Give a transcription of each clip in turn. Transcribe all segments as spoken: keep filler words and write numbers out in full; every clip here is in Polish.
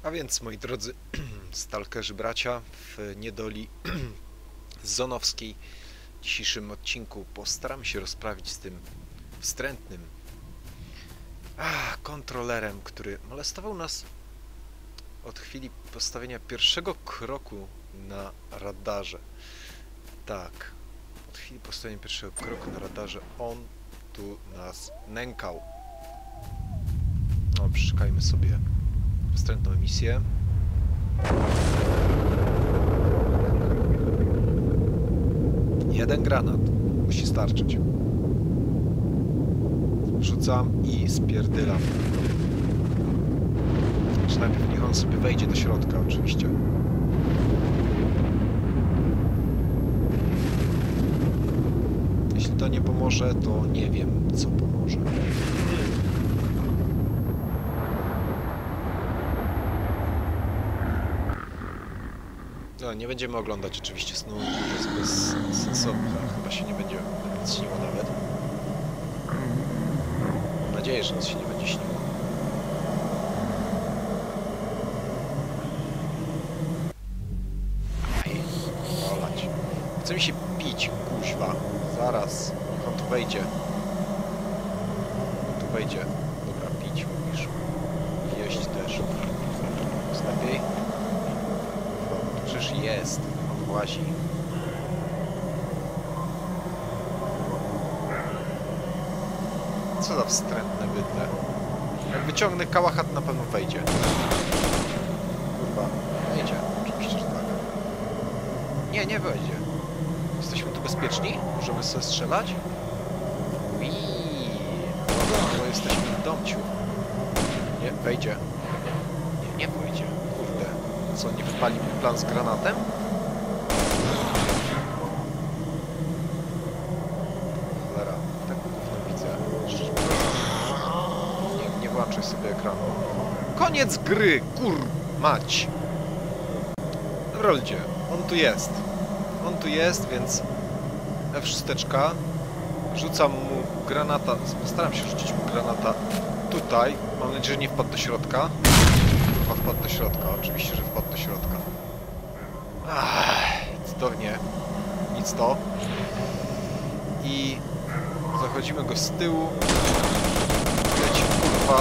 A więc, moi drodzy stalkerzy bracia, w niedoli zonowskiej w dzisiejszym odcinku postaram się rozprawić z tym wstrętnym ach, kontrolerem, który molestował nas od chwili postawienia pierwszego kroku na radarze. Tak, od chwili postawienia pierwszego kroku na radarze on tu nas nękał. No, przeczekajmy sobie wstrętną emisję. Jeden granat musi starczyć. Rzucam i spierdylam. Znaczy najpierw niech on sobie wejdzie do środka, oczywiście. Jeśli to nie pomoże, to nie wiem, co pomoże. No, nie będziemy oglądać oczywiście snu, to jest bezsensowne, chyba się nie będzie nic śniło nawet. Mam nadzieję, że nic się nie będzie śniło. Aj, olać. Chce mi się pić, kuźwa. Zaraz, niech on tu wejdzie. On tu wejdzie. Dobra, pić mówisz. Jeść też. Jest lepiej? Przecież jest, on łazi. Co za wstrętne bydle. Jak wyciągnę kałachat, na pewno wejdzie. Kurwa, wejdzie. Oczywiście, że tak. Nie, nie wejdzie. Jesteśmy tu bezpieczni? Możemy sobie strzelać? Uiii. Bo jesteśmy w domciu. Nie, wejdzie. Nie, nie wejdzie. Co, nie wypali mi plan z granatem? Cholera, tak gówno widzę. Nie, nie włączaj sobie ekranu. Koniec gry! Kur... mać! Roldzie, on tu jest. On tu jest, więc... F sześć. Rzucam mu granata. Postaram się rzucić mu granata tutaj. Mam nadzieję, że nie wpadł do środka. Wpadł do środka, oczywiście, że wpadł do środka. Ach, cudownie. Nic to. I zachodzimy go z tyłu. Leci, kurwa.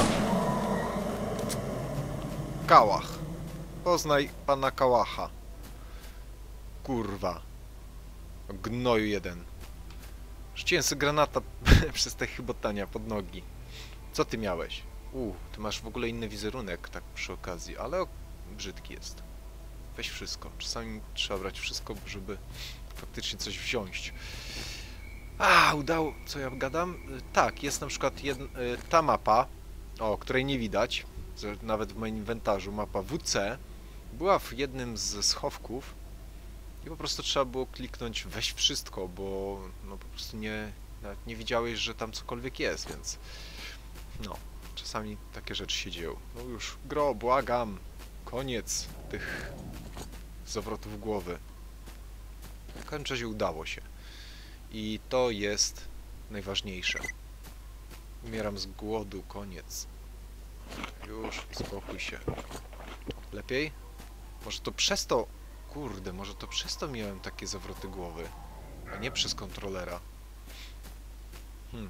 Kałach. Poznaj pana Kałacha. Kurwa. Gnoju jeden. Rzuciłem sobie granata przez te chybotania pod nogi. Co ty miałeś? U, ty masz w ogóle inny wizerunek, tak przy okazji, ale brzydki jest. Weź wszystko. Czasami trzeba brać wszystko, żeby faktycznie coś wziąć. A, udało... Co ja gadam? Tak, jest na przykład jedna, ta mapa, o, której nie widać, nawet w moim inwentarzu, mapa W C, była w jednym z schowków i po prostu trzeba było kliknąć weź wszystko, bo no po prostu nie, nawet nie widziałeś, że tam cokolwiek jest, więc no. Czasami takie rzeczy się dzieją. No już, gro, błagam. Koniec tych zawrotów głowy. W każdym razie udało się. I to jest najważniejsze. Umieram z głodu, koniec. Już, spokój się. Lepiej? Może to przez to... Kurde, może to przez to miałem takie zawroty głowy, a nie przez kontrolera. Hmm.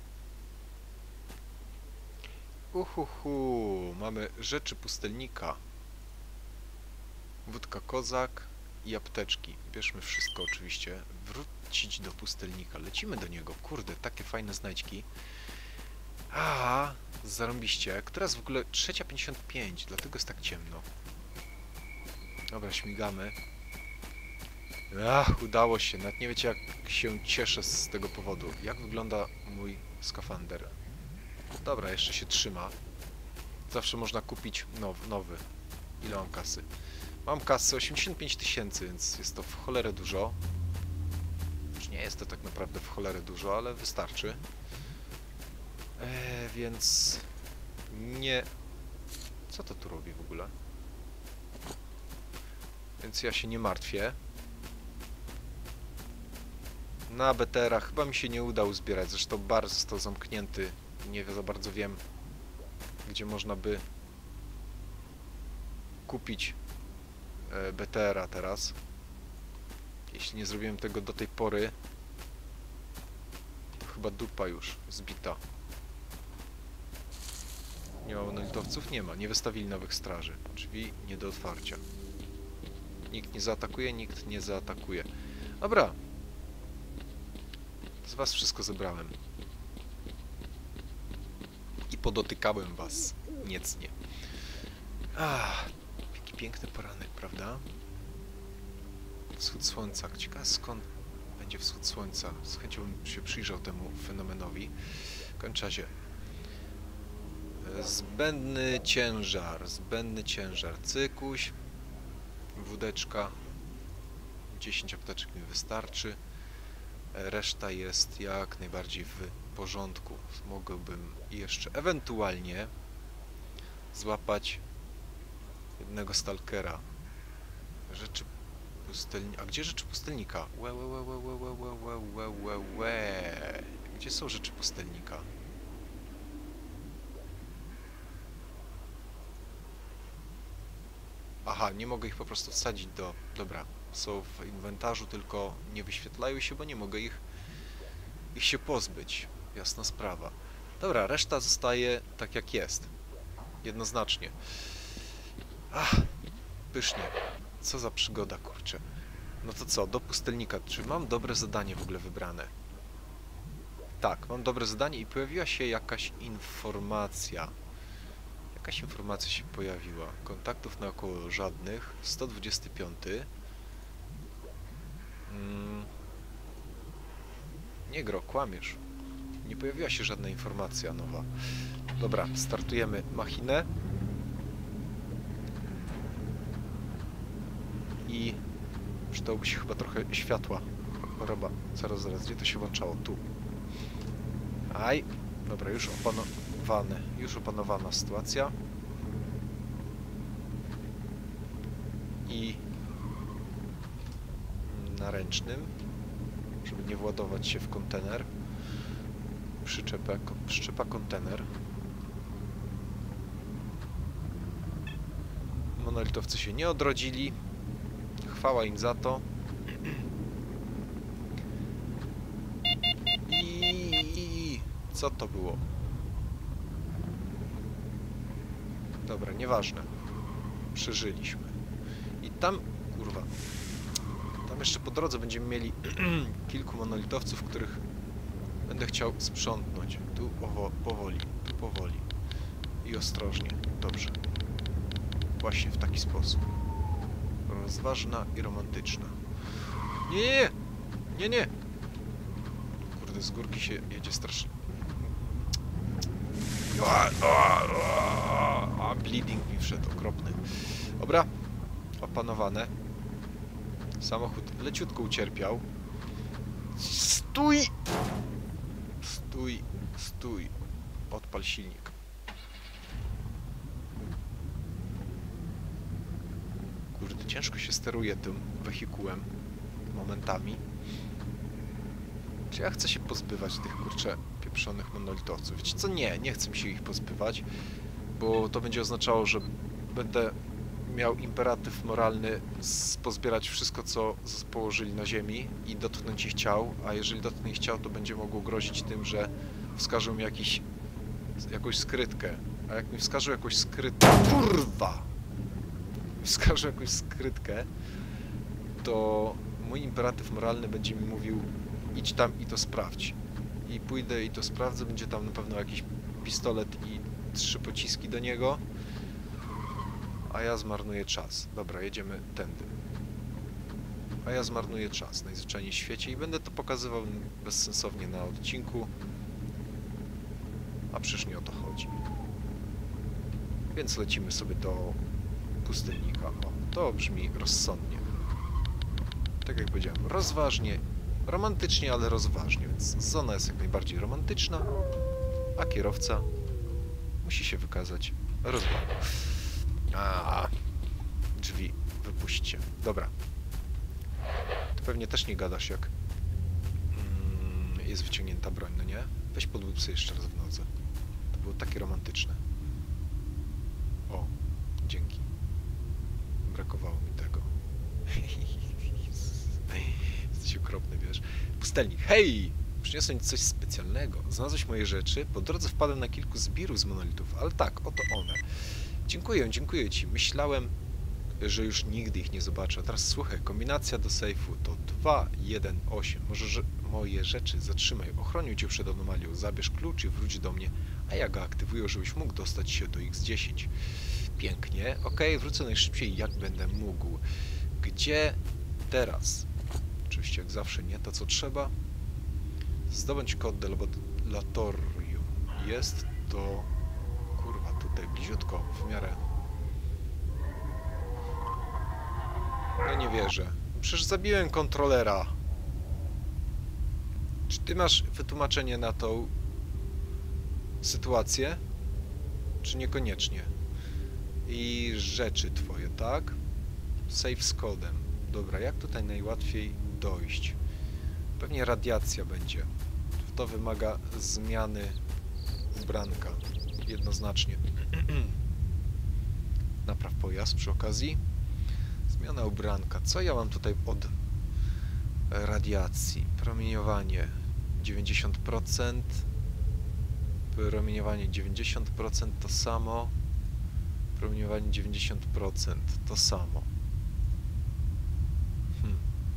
Uhuhu, mamy rzeczy pustelnika. Wódka kozak i apteczki. Bierzmy wszystko oczywiście. Wrócić do pustelnika. Lecimy do niego. Kurde, takie fajne znajdźki. A, zarąbiście. Która jest w ogóle trzecia pięćdziesiąt pięć, dlatego jest tak ciemno. Dobra, śmigamy. Ach, udało się. Nawet nie wiecie, jak się cieszę z tego powodu. Jak wygląda mój skafander? Dobra, jeszcze się trzyma. Zawsze można kupić now, nowy. Ile mam kasy? Mam kasy osiemdziesiąt pięć tysięcy, więc jest to w cholerę dużo. Już nie jest to tak naprawdę w cholerę dużo, ale wystarczy. Eee, więc... Nie... Co to tu robi w ogóle? Więc ja się nie martwię. Na B T R-ach chyba mi się nie uda uzbierać, zresztą bar został zamknięty. Nie za bardzo wiem, gdzie można by kupić e, B T R a teraz. Jeśli nie zrobiłem tego do tej pory, to chyba dupa już zbita. Nie ma monolitowców? Nie ma. Nie wystawili nowych straży. Drzwi nie do otwarcia. Nikt nie zaatakuje, nikt nie zaatakuje. Dobra. Z was wszystko zebrałem. I podotykałem was. Niecnie. Ah, jaki piękny poranek, prawda? Wschód słońca. Ciekawe skąd będzie wschód słońca. Z chęcią bym się przyjrzał temu fenomenowi. W każdym razie. Zbędny ciężar. Zbędny ciężar. Cykuś. Wódeczka. dziesięć apteczek mi wystarczy. Reszta jest jak najbardziej w porządku. Mogłbym jeszcze ewentualnie złapać jednego stalkera. Rzeczy pustelnika. A gdzie rzeczy pustelnika? Łe, łe, łe, łe, łe, łe, łe, łe, łe, łe. Gdzie są rzeczy pustelnika? Aha, nie mogę ich po prostu wsadzić do... Dobra, są w inwentarzu, tylko nie wyświetlają się, bo nie mogę ich, ich się pozbyć. Jasna sprawa. Dobra, reszta zostaje tak jak jest. Jednoznacznie. Ach, pysznie. Co za przygoda, kurczę. No to co, do pustelnika. Czy mam dobre zadanie w ogóle wybrane? Tak, mam dobre zadanie i pojawiła się jakaś informacja. Jakaś informacja się pojawiła. Kontaktów naokoło żadnych. sto dwudziesty piąty. Hmm. Nie gro, kłamiesz. Nie pojawiła się żadna informacja nowa. Dobra, startujemy machinę. I przydałoby się chyba trochę światła. Choroba. Zaraz, zaraz. Gdzie to się włączało? Tu. Aj. Dobra, już opanowane. Już opanowana sytuacja. I na ręcznym, żeby nie władować się w kontener. Przyczepa, przyczepa kontener. Monolitowcy się nie odrodzili. Chwała im za to. I co to było? Dobra, nieważne. Przeżyliśmy. I tam, kurwa, tam jeszcze po drodze będziemy mieli kilku monolitowców, których będę chciał sprzątnąć. Tu owo, powoli, tu powoli. I ostrożnie. Dobrze. Właśnie w taki sposób. Rozważna i romantyczna. Nie, nie, nie, nie. Kurde, z górki się jedzie strasznie. A bleeding mi wszedł, okropny. Dobra, opanowane. Samochód leciutko ucierpiał. Stój! Stój, stój. Odpal silnik. Kurde, ciężko się steruje tym wehikułem momentami. Czy ja chcę się pozbywać tych, kurczę, pieprzonych monolitowców? Wiecie co? Nie, nie chcę mi się ich pozbywać, bo to będzie oznaczało, że będę miał imperatyw moralny pozbierać wszystko, co położyli na ziemi i dotknąć ich ciał, a jeżeli dotknę ich ciał, to będzie mogło grozić tym, że wskażą mi jakiś, jakąś skrytkę. A jak mi wskażą jakąś skrytkę... Kurwa! Wskażą jakąś skrytkę, to mój imperatyw moralny będzie mi mówił: idź tam i to sprawdź. I pójdę i to sprawdzę, będzie tam na pewno jakiś pistolet i trzy pociski do niego, a ja zmarnuję czas. Dobra, jedziemy tędy. A ja zmarnuję czas najzwyczajniej w świecie i będę to pokazywał bezsensownie na odcinku, a przecież nie o to chodzi. Więc lecimy sobie do pustelnika. O, to brzmi rozsądnie. Tak jak powiedziałem, rozważnie, romantycznie, ale rozważnie, więc zona jest jak najbardziej romantyczna, a kierowca musi się wykazać rozwagą. A, drzwi, wypuśćcie. Dobra. Ty pewnie też nie gadasz, jak mm, jest wyciągnięta broń, no nie? Weź podłób sobie jeszcze raz w nodze. To było takie romantyczne. O, dzięki. Pustelnik. Hej! Przyniosłem ci coś specjalnego. Znalazłeś moje rzeczy? Po drodze wpadłem na kilku zbirów z monolitów, ale tak, oto one. Dziękuję, dziękuję ci. Myślałem, że już nigdy ich nie zobaczę. A teraz słuchaj, kombinacja do sejfu to dwa jeden osiem. Może że moje rzeczy zatrzymaj. Ochronił cię przed anomalią. Zabierz klucz i wróć do mnie, a ja go aktywuję, żebyś mógł dostać się do iks dziesięć. Pięknie. Ok, wrócę najszybciej jak będę mógł. Gdzie teraz? Oczywiście jak zawsze nie to co trzeba. Zdobądź kod do laboratorium. Jest to... kurwa, tutaj bliziutko, w miarę... No nie wierzę. Przecież zabiłem kontrolera. Czy ty masz wytłumaczenie na tą sytuację? Czy niekoniecznie? I rzeczy twoje, tak? Save z kodem. Dobra, jak tutaj najłatwiej dojść? Pewnie radiacja będzie. To wymaga zmiany ubranka. Jednoznacznie. Napraw pojazd przy okazji. Zmiana ubranka. Co ja mam tutaj od radiacji? Promieniowanie dziewięćdziesiąt procent. Promieniowanie dziewięćdziesiąt procent to samo. Promieniowanie dziewięćdziesiąt procent to samo. Hmm.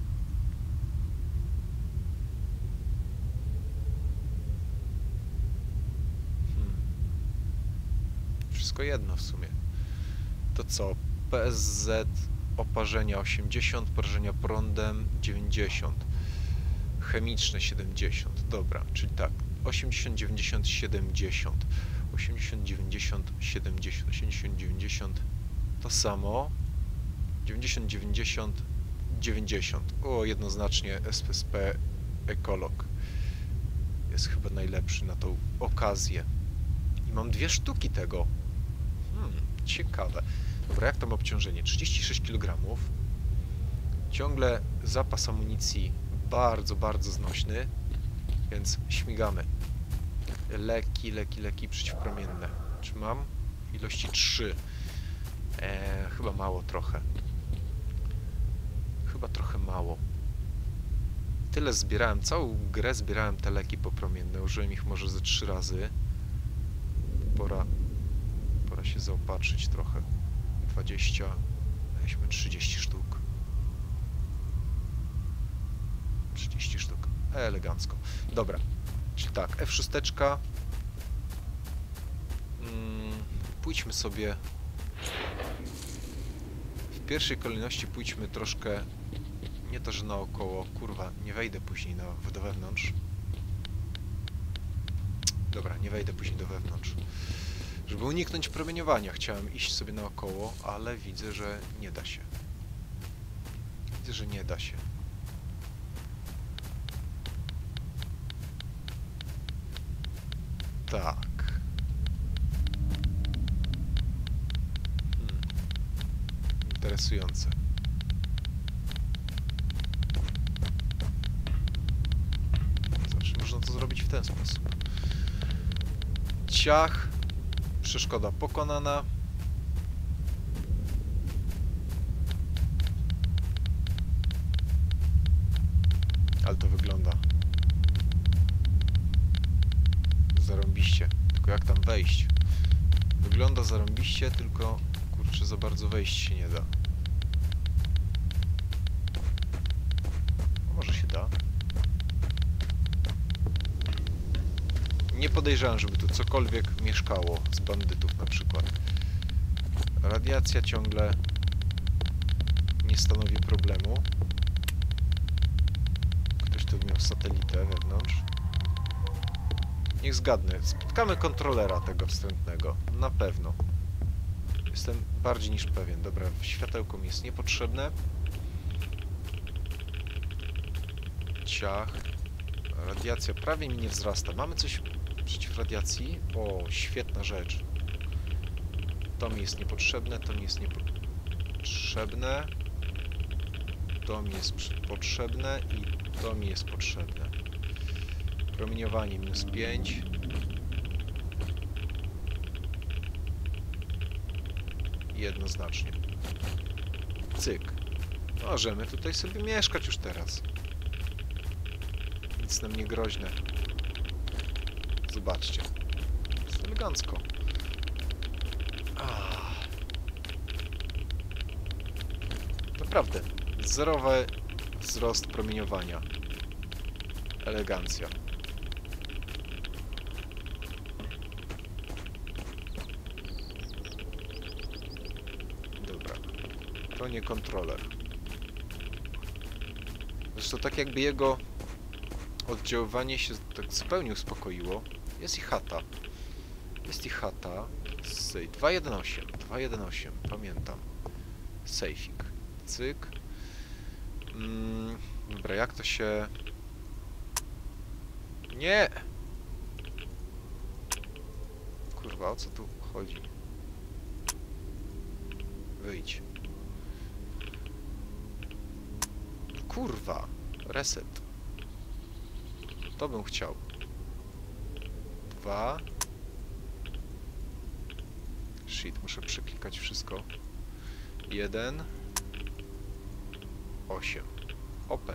Hmm. Wszystko jedno w sumie. To co? P S Z oparzenia osiemdziesiąt, porażenia prądem dziewięćdziesiąt. Chemiczne siedemdziesiąt. Dobra, czyli tak. osiemdziesiąt, dziewięćdziesiąt, siedemdziesiąt. osiemdziesiąt, dziewięćdziesiąt, siedemdziesiąt. osiemdziesiąt, dziewięćdziesiąt to samo. dziewięćdziesiąt, dziewięćdziesiąt, dziewięćdziesiąt. O, jednoznacznie S S P Ekolog jest chyba najlepszy na tą okazję. I mam dwie sztuki tego. Hmm, ciekawe. Dobra, jak tam obciążenie? trzydzieści sześć kilogramów. Ciągle zapas amunicji bardzo, bardzo znośny, więc śmigamy. Leki, leki, leki przeciwpromienne. Czy mam? Ilości trzy. Eee, chyba mało trochę. Chyba trochę mało. Tyle zbierałem, całą grę zbierałem te leki popromienne. Użyłem ich może ze trzy razy. Pora, pora się zaopatrzyć trochę. dwadzieścia, weźmy trzydzieści sztuk. trzydzieści sztuk. Elegancko. Dobra. Czyli tak, F sześć. Hmm, pójdźmy sobie... W pierwszej kolejności pójdźmy troszkę... Nie to, że naokoło. Kurwa, nie wejdę później na, do wewnątrz. Dobra, nie wejdę później do wewnątrz. Żeby uniknąć promieniowania, chciałem iść sobie naokoło, ale widzę, że nie da się. Widzę, że nie da się. Tak. Hmm. Interesujące. Zawsze można to zrobić w ten sposób. Ciach. Przeszkoda pokonana. Ale to wygląda zarąbiście. Tylko jak tam wejść? Wygląda zarąbiście, tylko kurczę, za bardzo wejść się nie da. A może się da? Nie podejrzewam, żeby tu cokolwiek mieszkało z bandytów na przykład. Radiacja ciągle nie stanowi problemu. Ktoś tu miał satelitę wewnątrz. Niech zgadnę. Spotkamy kontrolera tego wstrętnego. Na pewno. Jestem bardziej niż pewien. Dobra, światełko mi jest niepotrzebne. Ciach. Radiacja prawie mi nie wzrasta. Mamy coś przeciw radiacji? O, świetna rzecz. To mi jest niepotrzebne, to mi jest niepotrzebne. To mi jest potrzebne i to mi jest potrzebne. Promieniowanie minus pięć. Jednoznacznie. Cyk. Możemy tutaj sobie mieszkać już teraz. nic nam nie groźne. Zobaczcie. Jest elegancko. Ah. Naprawdę. Zerowy wzrost promieniowania. Elegancja. Dobra. To nie kontroler. Zresztą tak jakby jego oddziaływanie się tak zupełnie uspokoiło. Jest i chata. Jest i chata. dwa jeden osiem. dwa jeden osiem. Pamiętam. Sejfik. Cyk. Mm, dobra, jak to się... Nie! Kurwa, o co tu chodzi? Wyjdź. Kurwa! Reset. To bym chciał. Dwa. Shit, muszę przeklikać wszystko. Jeden. Osiem. Open.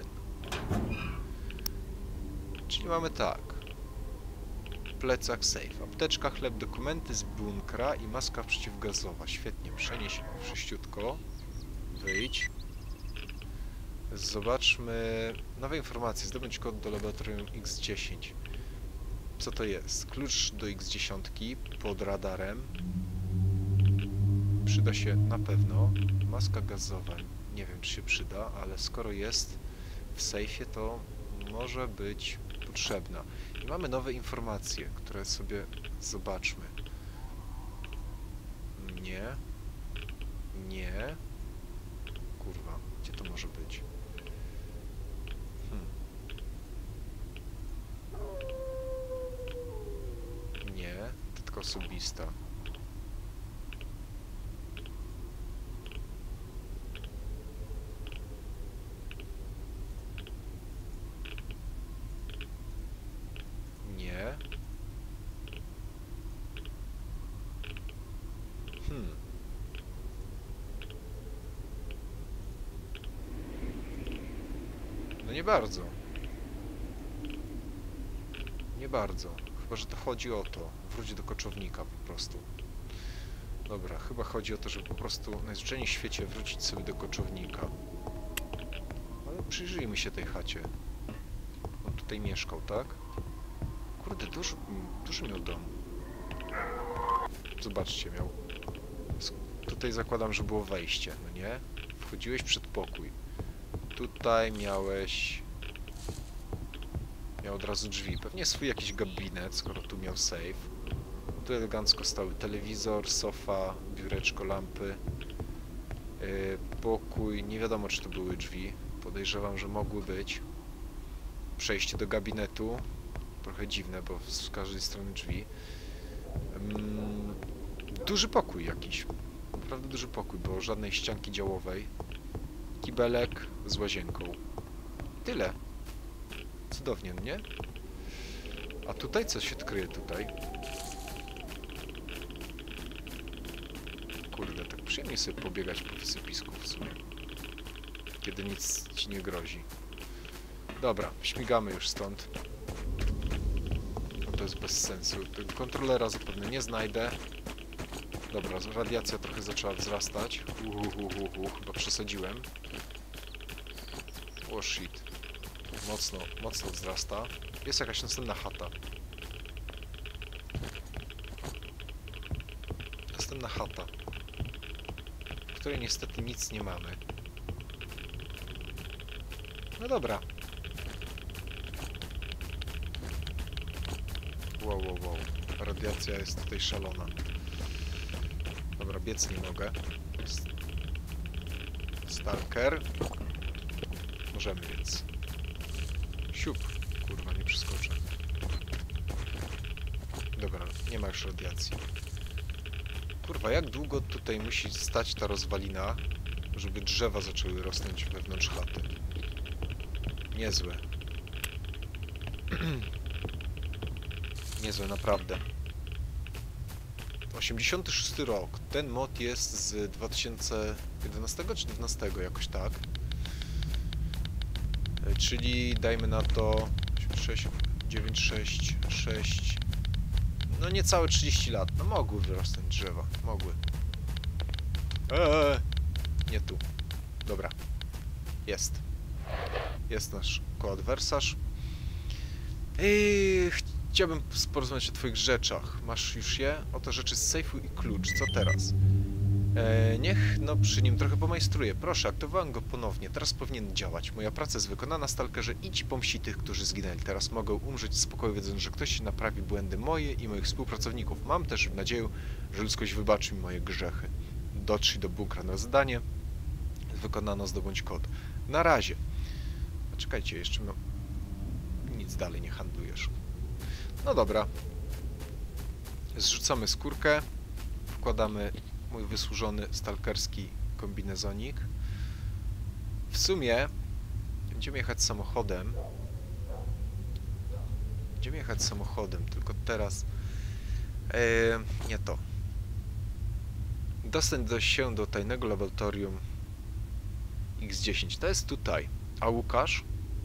Czyli mamy tak. Plecak safe. Apteczka, chleb, dokumenty z bunkra i maska przeciwgazowa. Świetnie. Przenieś wszyściutko. Wyjdź. Zobaczmy nowe informacje. Zdobądź kod do laboratorium X dziesięć. Co to jest? Klucz do X dziesięć pod radarem. Przyda się na pewno. Maska gazowa. Nie wiem, czy się przyda, ale skoro jest w sejfie, to może być potrzebna. I mamy nowe informacje, które sobie zobaczmy. Nie. Nie. Kurwa, gdzie to może być? Hmm. Nie, to tylko osobista. Nie. Hmm. No nie bardzo. Nie bardzo. Chyba, że to chodzi o to. Wróć do koczownika po prostu. Dobra, chyba chodzi o to, żeby po prostu najzwyczajniej w świecie wrócić sobie do koczownika. Ale przyjrzyjmy się tej chacie. On tutaj mieszkał, tak? Kurde, duży, duży miał dom. Zobaczcie, miał... Tutaj zakładam, że było wejście, no nie? Wchodziłeś przed pokój. Tutaj miałeś... Miał od razu drzwi. Pewnie swój jakiś gabinet, skoro tu miał safe. Tu elegancko stały telewizor, sofa, biureczko, lampy. Yy, pokój, nie wiadomo, czy to były drzwi. Podejrzewam, że mogły być. Przejście do gabinetu. Trochę dziwne, bo z każdej strony drzwi. Mm, duży pokój jakiś. Naprawdę duży pokój, bo żadnej ścianki działowej. Kibelek z łazienką. Tyle. Cudownie, nie? A tutaj co się kryje tutaj? Kurde, tak przyjemnie sobie pobiegać po wysypisku w sumie. Kiedy nic ci nie grozi. Dobra, śmigamy już stąd. To jest bez sensu. Tego kontrolera zapewne nie znajdę. Dobra, radiacja trochę zaczęła wzrastać. Uhuhuhuhu, chyba przesadziłem. O shit. Mocno, mocno wzrasta. Jest jakaś następna chata. Następna chata, w której niestety nic nie mamy. No dobra. Wow, wow, wow. Radiacja jest tutaj szalona. Dobra, biec nie mogę. Stalker. Możemy biec. Siup. Kurwa, nie przeskoczę. Dobra, nie ma już radiacji. Kurwa, jak długo tutaj musi stać ta rozwalina, żeby drzewa zaczęły rosnąć wewnątrz chaty? Niezłe. Niezłe, naprawdę. osiemdziesiąty szósty rok. Ten mod jest z dwa tysiące jedenastego czy dwunastego, jakoś tak. Czyli dajmy na to sześć, dziewięć, sześć, sześć... No niecałe trzydzieści lat. No mogły wyrosnąć drzewa. Mogły. Eee, nie tu. Dobra. Jest. Jest nasz koadwersarz. Eee, chciałbym porozmawiać o twoich rzeczach. Masz już je? Oto rzeczy z sejfu i klucz. Co teraz? Eee, niech no przy nim trochę pomajstruję. Proszę, aktywowałem go ponownie. Teraz powinien działać. Moja praca jest wykonana, stalkerze. Idź pomści tych, którzy zginęli. Teraz mogę umrzeć w spokoju, wiedząc, że ktoś naprawi błędy moje i moich współpracowników. Mam też nadzieję, że ludzkość wybaczy mi moje grzechy. Dotrzyj do bunkra na zadanie. Wykonano, zdobądź kod. Na razie. A czekajcie, jeszcze mam... Nic dalej nie handlujesz. No dobra. Zrzucamy skórkę. Wkładamy mój wysłużony stalkerski kombinezonik. W sumie będziemy jechać samochodem. Będziemy jechać samochodem, tylko teraz eee, nie to. Dostęp do się do tajnego laboratorium X dziesięć. To jest tutaj. A Łukasz?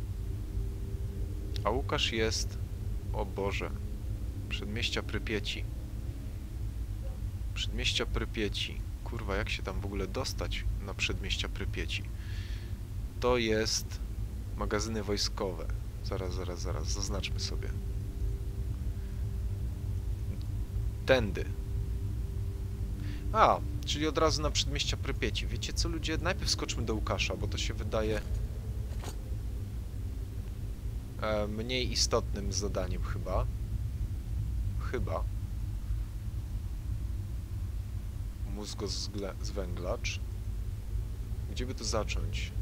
A Łukasz jest... O Boże. Przedmieścia Prypieci. Przedmieścia Prypieci. Kurwa, jak się tam w ogóle dostać na Przedmieścia Prypieci? To jest magazyny wojskowe. Zaraz, zaraz, zaraz. Zaznaczmy sobie. Tędy. A, czyli od razu na Przedmieścia Prypieci. Wiecie co, ludzie? Najpierw skoczmy do Łukasza, bo to się wydaje e, mniej istotnym zadaniem chyba. Chyba. Mózgozwęglacz. Gdzie by to zacząć?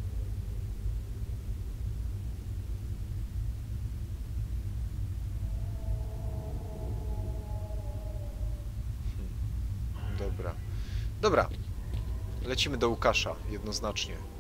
Hmm. Dobra. Dobra. Lecimy do Łukasza, jednoznacznie.